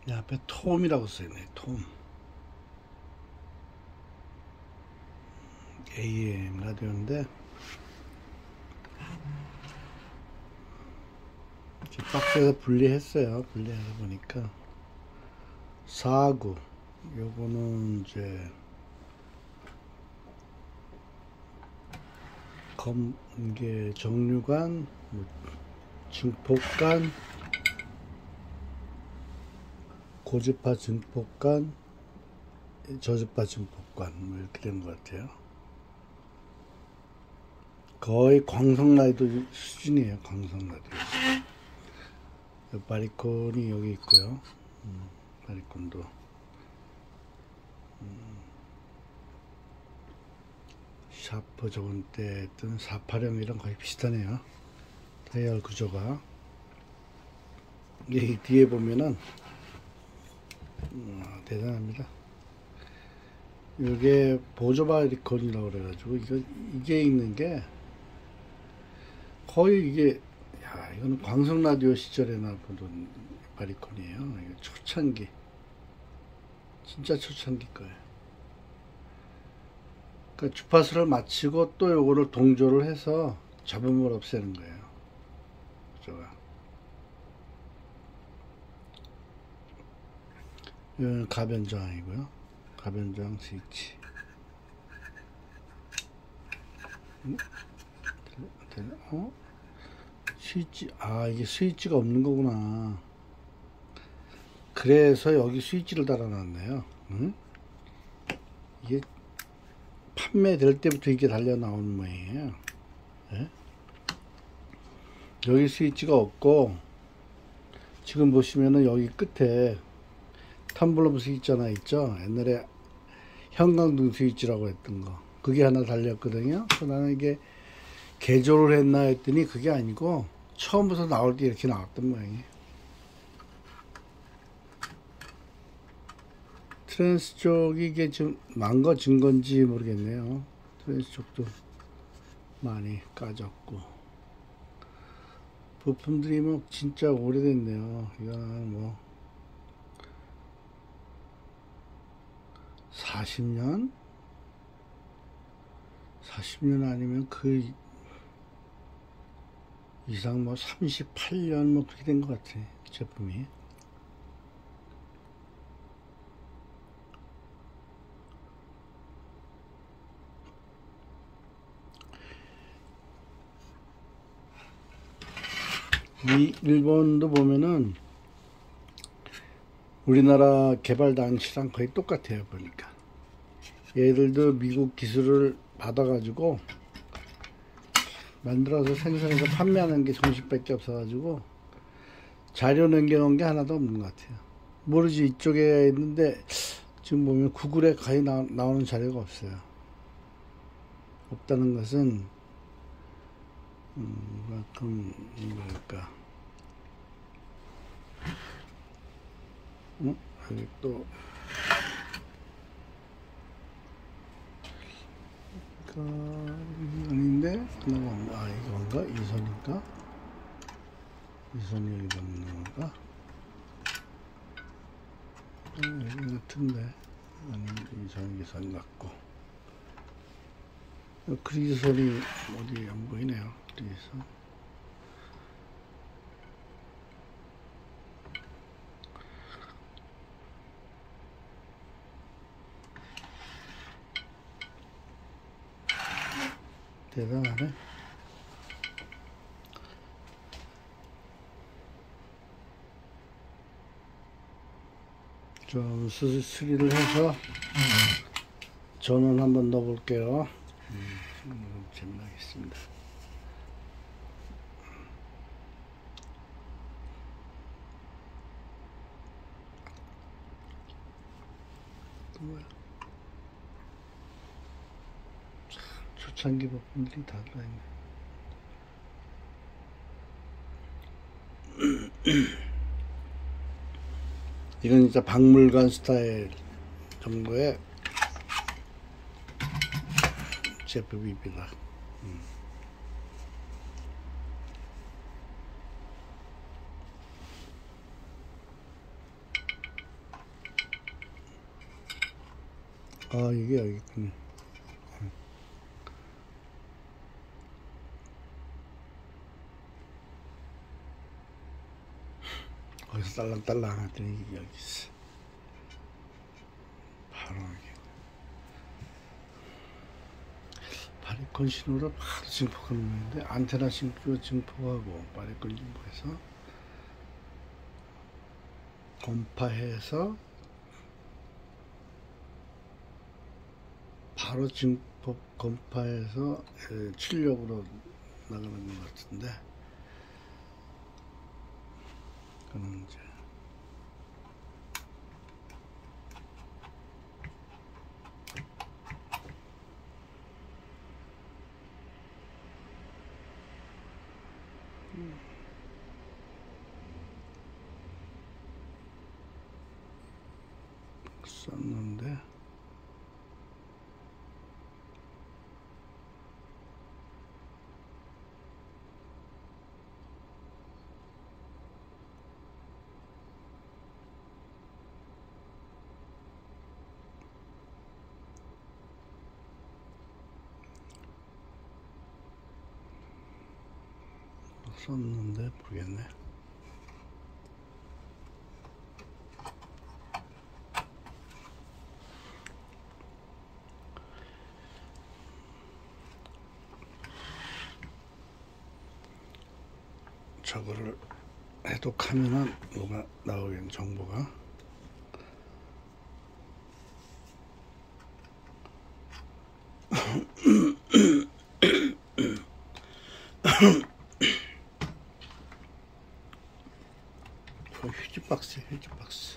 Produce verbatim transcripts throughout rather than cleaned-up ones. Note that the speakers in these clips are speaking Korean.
이 앞에 톰이라고 써있네. 톰. 에이엠 라디오인데 박스에서 분리했어요. 분리해서 보니까 사구 요거는 이제 검 이게 정류관, 뭐 증폭관, 고주파 증폭관, 저주파 증폭관 뭐 이렇게 된 것 같아요. 거의 광석 라디오 수준이에요. 광석 라디오. 바리콘이 여기 있고요. 음, 바리콘도 음, 샤프 저번 때 했던 사팔형이랑 거의 비슷하네요. 다이얼 구조가. 이 뒤에 보면은 음, 대단합니다. 이게 보조 바리콘이라고 그래가지고 이거 이게 있는 게 거의 이게 야 이거는 광석 라디오 시절에나 보던 바리콘이에요. 이거 초창기 진짜 초창기 거예요. 그러니까 주파수를 맞추고 또 요거를 동조를 해서 잡음을 없애는 거예요. 구조가. 이건 가변 저항이고요. 가변 저항 스위치. 음? 어? 스위치, 아, 이게 스위치가 없는 거구나. 그래서 여기 스위치를 달아놨네요. 응? 이게 판매될 때부터 이게 달려 나오는 모양이에요. 네? 여기 스위치가 없고, 지금 보시면은 여기 끝에 텀블러 스위치 하나 있죠? 옛날에 형광등 스위치라고 했던 거. 그게 하나 달렸거든요. 그래서 나는 이게 개조를 했나 했더니 그게 아니고 처음부터 나올 때 이렇게 나왔던 모양이에요. 트랜스 쪽이 이게 좀 망가진 건지 모르겠네요. 트랜스 쪽도 많이 까졌고 부품들이 뭐 진짜 오래됐네요. 이거는 뭐 사십 년? 사십 년 아니면 그 이상 뭐 삼십팔 년 뭐 그렇게 된 것 같아. 제품이. 이 일본도 보면은 우리나라 개발 당시랑 거의 똑같아요. 보니까 얘들도 미국 기술을 받아가지고 만들어서 생산해서 판매하는 게 정식밖에 없어가지고 자료 남겨놓은 게 하나도 없는 것 같아요. 모르지 이쪽에 있는데 지금 보면 구글에 거의 나, 나오는 자료가 없어요. 없다는 것은 음, 그럼 뭐랄까 어? 여기 또 그, 아닌데 아 이건가? 이선인가? 이선이 여기 있는 건가? 음, 여기 같은데 아니 이선 이선 같고 그리선이 어디 안 보이네요. 그리선 대단하네. 좀 수리를 해서 전원 한번 넣어 볼게요. 음, 재미나겠습니다. 또 뭐야? 초창기 부품들이 다 들어있네. 이건 진짜 박물관 스타일 정도의 제품입니다. 음. 아, 이게 여기 있군요. 거기서 딸랑딸랑 하더니 이게 여기 있어. 바로 여기. 바리콘 신호로 바로 증폭하는 거는데, 안테나 신호 증폭하고 바리콘 증폭해서 검파해서 바로 증폭 검파해서 출력으로 나가는 것 같은데, 그는 이제 썼는데, 썼는데 모르겠네. 저거를 해독하면은 뭐가 나오겠는 정보가. 휴지 박스, 휴지 박스.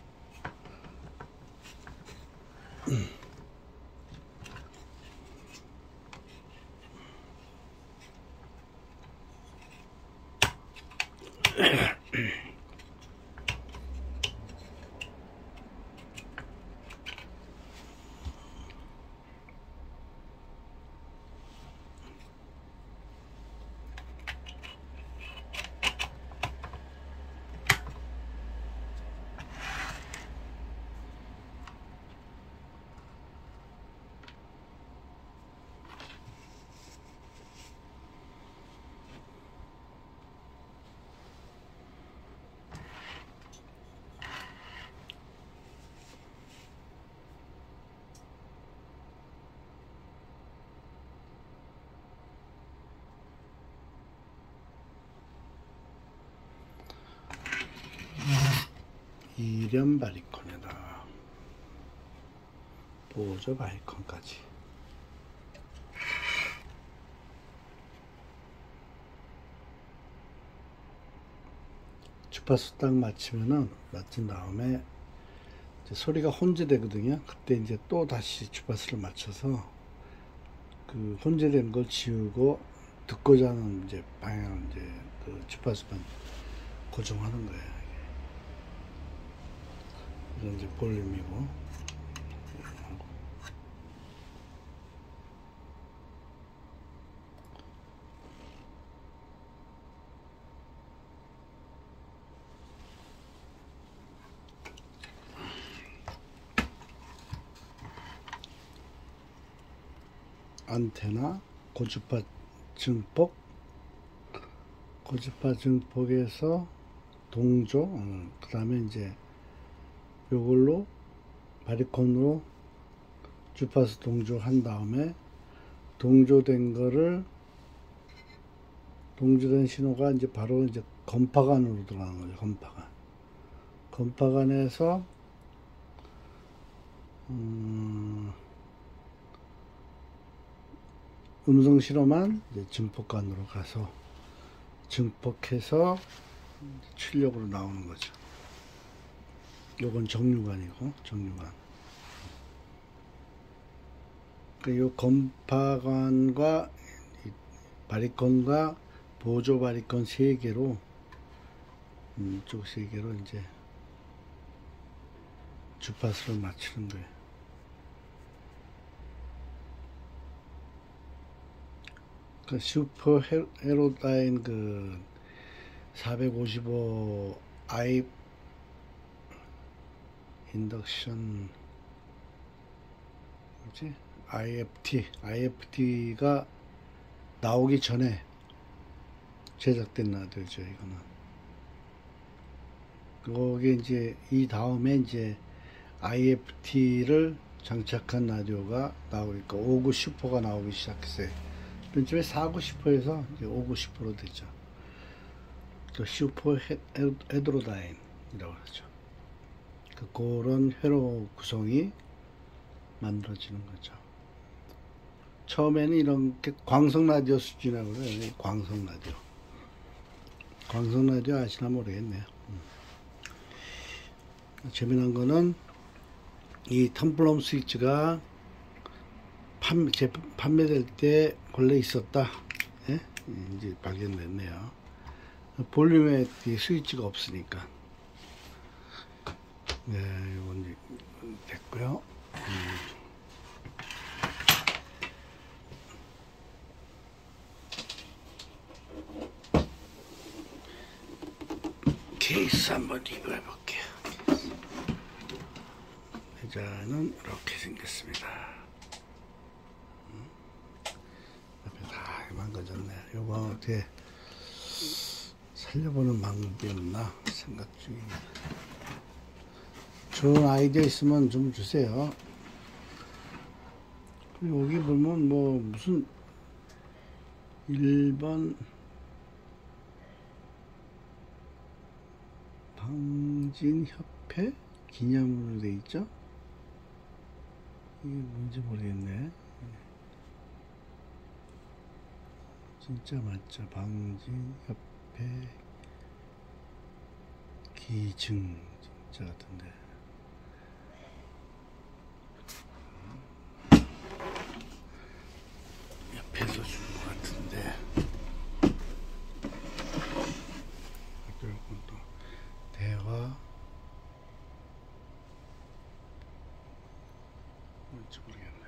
이련 바리콘에다 보조 바리콘까지. 주파수 딱 맞추면은, 맞춘 다음에 이제 소리가 혼재되거든요. 그때 이제 또 다시 주파수를 맞춰서 그 혼재된 걸 지우고 듣고자 하는 이제 방향을 이제 그 주파수만 고정하는 거예요. 이건 이제 볼륨이고. 안테나, 고주파 증폭, 고주파 증폭에서 동조, 음, 그 다음에 이제 요걸로 바리콘으로 주파수 동조한 다음에 동조된 거를, 동조된 신호가 이제 바로 이제 건파관으로 들어가는 거죠. 건파관. 건파관에서 음, 음성 신호만 이제 증폭관으로 가서 증폭해서 출력으로 나오는 거죠. 요건 정류관이고, 정류관. 그 요 건파관과 바리콘과 보조 바리콘 세 개로, 음, 이쪽 세 개로 이제 주파수를 맞추는 거예요. 그 슈퍼 헤로다인 그 사백오십오 아이 인덕션 뭐지? 아이에프티, 아이에프티가 나오기 전에 제작된 라디오죠, 이거는. 거기에 이제 이 다음에 이제 아이에프티를 장착한 라디오가 나오니까 오구 슈퍼가 나오기 시작했어요. 그쯤에 사구 슈퍼에서 이제 오구 슈퍼로 됐죠. 또 슈퍼 헤드로다인이라고 그러죠. 그 그런 회로 구성이 만들어지는 거죠. 처음에는 이런 게 광석 라디오 수준이라고 그래요. 광석 라디오. 광석 라디오 아시나 모르겠네요. 음. 재미난 거는 이 텀블럼 스위치가 판매, 제품 판매될 때 원래 있었다. 예? 이제 발견됐네요. 볼륨에 스위치가 없으니까. 네, 이건 됐고요. 음. 케이스 한번 리뷰해 볼게요. 의자는 이렇게 생겼습니다. 옆에 다 망가졌네. 요거 어떻게 살려보는 방법이 없나 생각 중입니다. 좋은 아이디어 있으면 좀 주세요. 여기 보면 뭐 무슨 일본 방진협회 기념으로 돼 있죠? 이게 뭔지 모르겠네. 진짜 맞죠? 방진협회 기증 진짜 같은데. 옆에서 준 것 같은데. 그리고 또 대화 뭔지 모르겠네.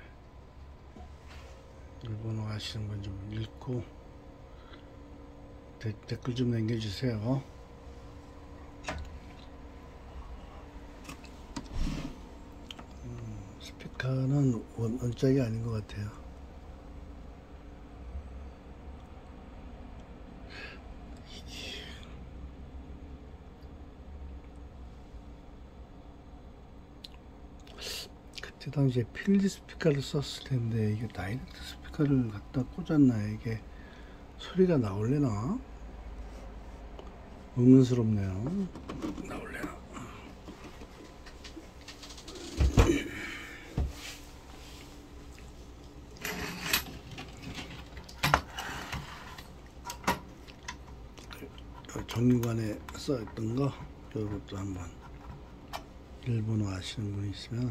일본어 하시는 분 좀 읽고 데, 댓글 좀 남겨주세요. 음, 스피커는 원, 원짝이 아닌 것 같아요. 그때 당시에 필드 스피커를 썼을 텐데 이게 다이렉트 스피커를 갖다 꽂았나, 이게 소리가 나올래나? 의문스럽네요. 나올래나? 정육안에 써있던 거, 이것도 한번 일본어 아시는 분 있으면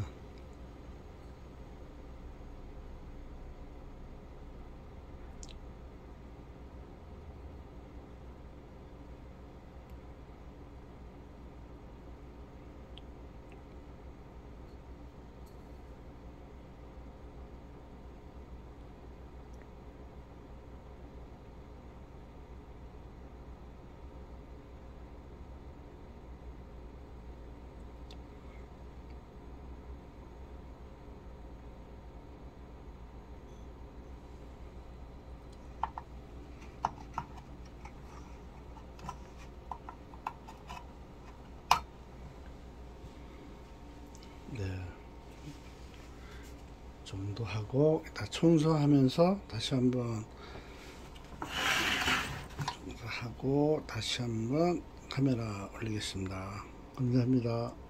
네, 좀더 하고 다 청소하면서 다시 한번 청소하고 다시 한번 카메라 올리겠습니다. 감사합니다.